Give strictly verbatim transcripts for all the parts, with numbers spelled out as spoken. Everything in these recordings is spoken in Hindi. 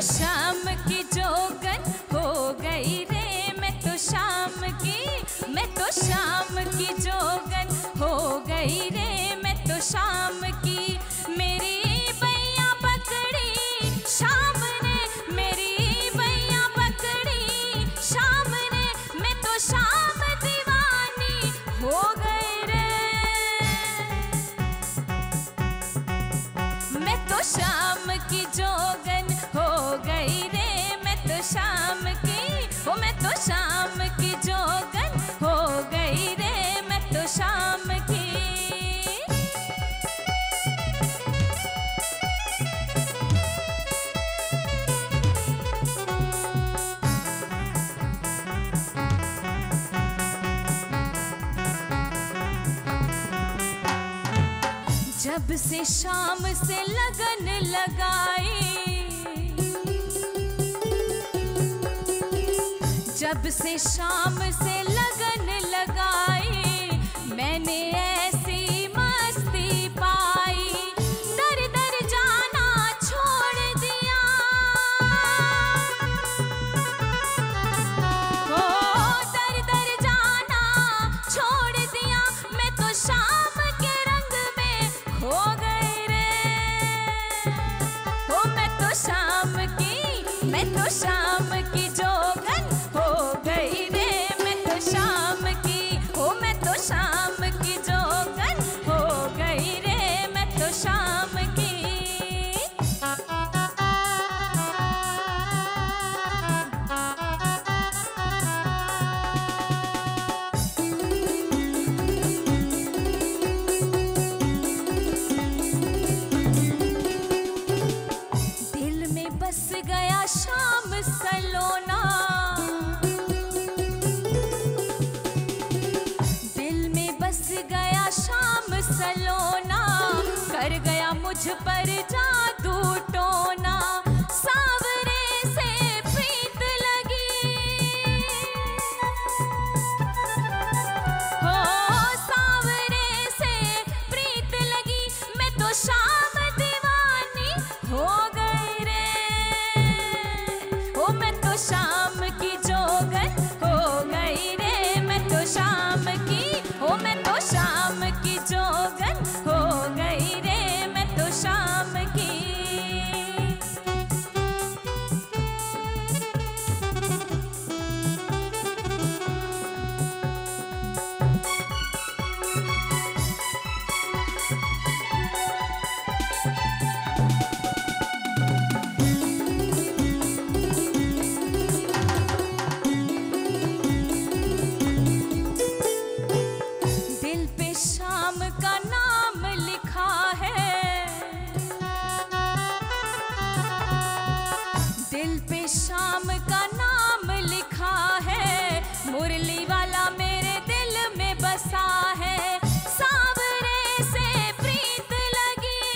शाम की जोगन हो गई रे, मैं तो शाम की, मैं तो शाम की जोगन हो गई रे, मैं तो शाम की। मेरी बैया पकड़ी शाम ने, मेरी बैया पकड़ी शाम ने, मैं तो शाम दीवानी हो गई रे। मैं तो शाम की जोगन हो गई रे, मैं तो शाम की, ओ मैं तो शाम की जोगन हो गई रे, मैं तो शाम की। जब से शाम से लगन लगाई, जब से शाम से लगन लगाई, मैंने ऐसी मस्ती पाई, दर दर जाना छोड़ दिया। ओ दर दर जाना छोड़ दिया, मैं तो शाम के रंग में खो गई रे। ओ मैं तो शाम की, मैं तो शाम की जोगन हो गई रे, मैं तो शाम की, ओ मैं तो शाम की जोगन हो गई रे, मैं तो शाम की। दिल में बस गया शाम सलोना, दिल में बस गया शाम सलोना, कर गया मुझ पर जादू टोना, सावरे से प्रीत लगी। हो सावरे से प्रीत लगी, मैं तो शाम दीवानी हो गई रे। ओ मैं तो शाम की जोगन हो गई रे, मैं तो शाम की, ओ मैं तो शाम की जोगन हो गई रे, मैं तो शाम की। दिल पे शाम का नाम लिखा है, दिल पे शाम का नाम लिखा है, मुरली वाला मेरे दिल में बसा है, सावरे से प्रीत लगी।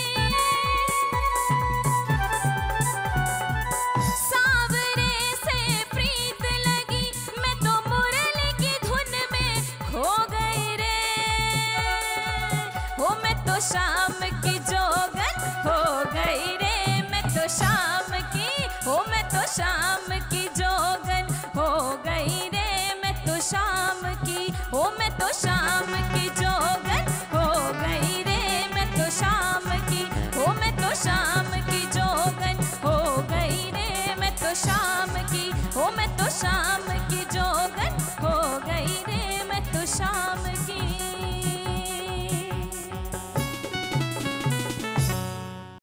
सावरे से प्रीत लगी, मैं तो मुरली की धुन में खो गई रे। ओ मैं तो शाम की जो